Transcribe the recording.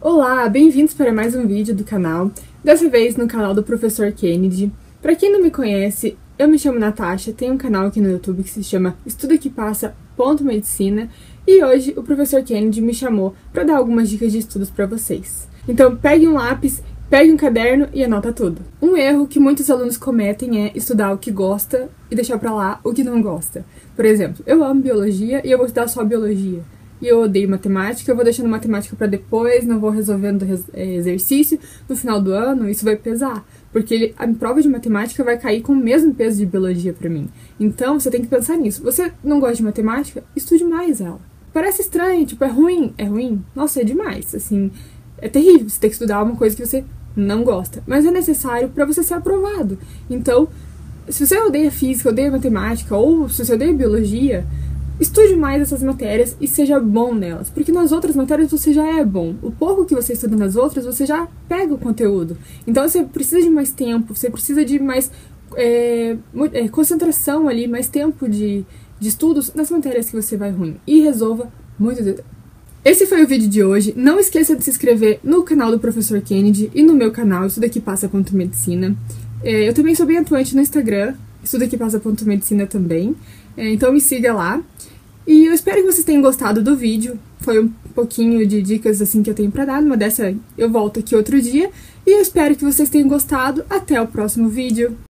Olá, bem-vindos para mais um vídeo do canal, dessa vez no canal do Professor Kennedy. Para quem não me conhece, eu me chamo Natasha, tenho um canal aqui no YouTube que se chama Estuda que Passa Medicina, e hoje o Professor Kennedy me chamou para dar algumas dicas de estudos para vocês. Então pegue um lápis, pegue um caderno e anota tudo. Um erro que muitos alunos cometem é estudar o que gosta e deixar para lá o que não gosta. Por exemplo, eu amo biologia e eu vou estudar só biologia. E eu odeio matemática, eu vou deixando matemática para depois, não vou resolvendo exercício no final do ano, isso vai pesar. Porque a prova de matemática vai cair com o mesmo peso de biologia para mim. Então, você tem que pensar nisso. Você não gosta de matemática? Estude mais ela. Parece estranho, tipo, é ruim? É ruim? Nossa, é demais, assim, é terrível você ter que estudar uma coisa que você não gosta. Mas é necessário para você ser aprovado. Então, se você odeia física, odeia matemática, ou se você odeia biologia, estude mais essas matérias e seja bom nelas, porque nas outras matérias você já é bom. O pouco que você estuda nas outras, você já pega o conteúdo. Então você precisa de mais tempo, você precisa de mais concentração ali, mais tempo de estudos nas matérias que você vai ruim. E resolva muito. Esse foi o vídeo de hoje. Não esqueça de se inscrever no canal do Professor Kennedy e no meu canal, Estuda que Passa Medicina. Eu também sou bem atuante no Instagram, Estuda que Passa Medicina também. Então me siga lá. E eu espero que vocês tenham gostado do vídeo. Foi um pouquinho de dicas assim que eu tenho pra dar. Numa dessa eu volto aqui outro dia. E eu espero que vocês tenham gostado. Até o próximo vídeo.